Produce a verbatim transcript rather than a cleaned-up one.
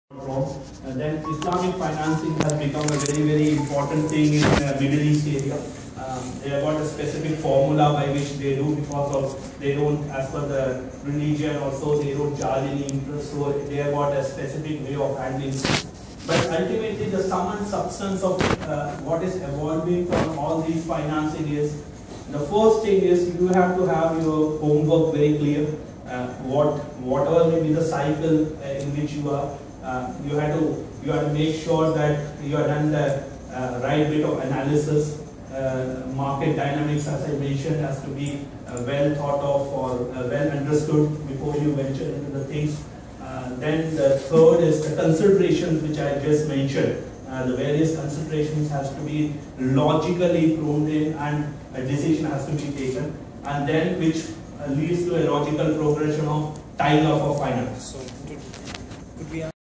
wrong. And then Islamic financing has become a very, very important thing in the Middle East area. Um, they have got a specific formula by which they do, because of they don't, as per the religion also, they don't charge any interest, so they have got a specific way of handling. But ultimately, the sum and substance of uh, what is evolving from all these financing is, the first thing is you have to have your homework very clear. Uh, what whatever may be the cycle uh, in which you are, uh, you have to you have to make sure that you have done the uh, right bit of analysis. Uh, market dynamics, as I mentioned, has to be uh, well thought of or uh, well understood before you venture into the things. Uh, then the third is the considerations which I just mentioned. Uh, the various considerations has to be logically pruned in, and a decision has to be taken, and then which uh, leads to a logical progression of tying up of finance. So, could we